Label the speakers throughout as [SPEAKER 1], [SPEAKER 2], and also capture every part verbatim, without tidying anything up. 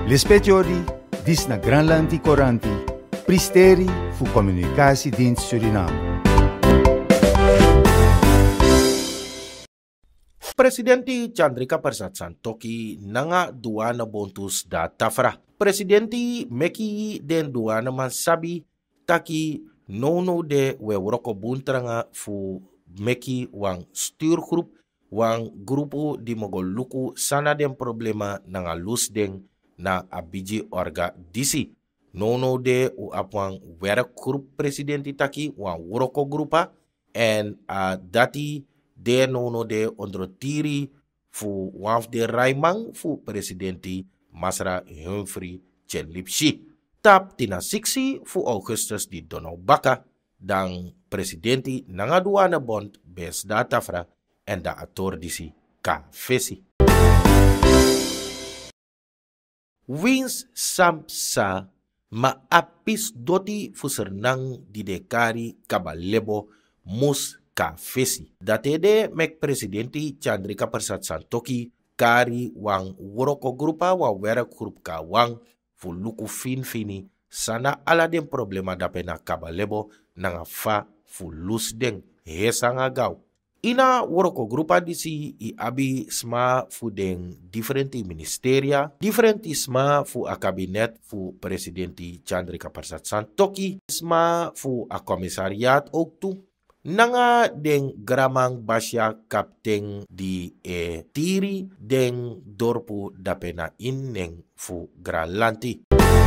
[SPEAKER 1] L'espetiori, dis na Granlandi Coranti, pristeri fu Communicatiedienst Suriname.
[SPEAKER 2] Presidenti Chandrika Persat Santokhi nanga duana bontus da tafra. Presidenti meki den duana man sabi taki nono de we woroko buntranga fu meki wang stuurgroep wang grupo di mogol luku sana den problema nanga lus den na abiji orga disi. Nono de u apwang werkgroep presidenti taki wang woroko grupa en uh, dati de nono de ondrotiri fu waf de Raimang fu presidenti Masra Humphrey Chenlipsi. Tap tina siksi fu Augustus di Dono Baka dan presidenti nangaduana bond bes datafra en da ator disi ka fesi. Wins samsa ma apis doti fu sernang di dekari kabalebo mus ka fesi. Datede mek presidenti Chandrika Persat Santokhi kari wang woroko grupa wa werk grup ka wang fu luku fin fini sana ala den problema dapena kabalebo nanga fa fu lus den hesanga gau. Ina woroko grupa disi i abi sma fu den differenti ministeria, differenti sma fu a kabinet fu presidenti Chandrika Persat Santokhi, sma fu a komisariat ook tu. Nanga den gramang basya kapten di e tiri den dorpu dapena inneng fu Granlandi.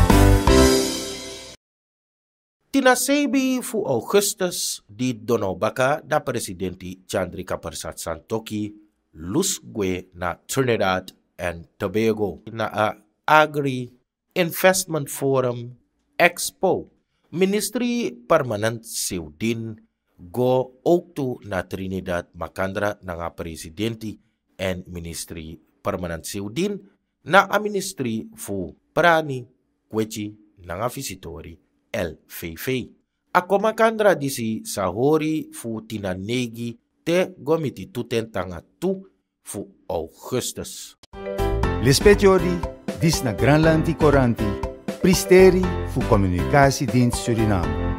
[SPEAKER 2] Tina sebi fu Augustus di Donobaka da presidenti Chandrika Persat Santokhi lusgwe na Trinidad and Tobago na a Agri Investment Forum Expo. Ministry Permanent Siudin go ook tu na Trinidad makandra na nga presidenti en ministry permanent siudin na a ministry fu prani kwechi na nga visitori el feifei. Ako makandra disi sa hori fu tinanegi te gomiti tuten tanga tu fu Augustus.
[SPEAKER 1] L'espetiori, dis na Granlandi Coranti, pristeri fu Communicatiedienst Suriname.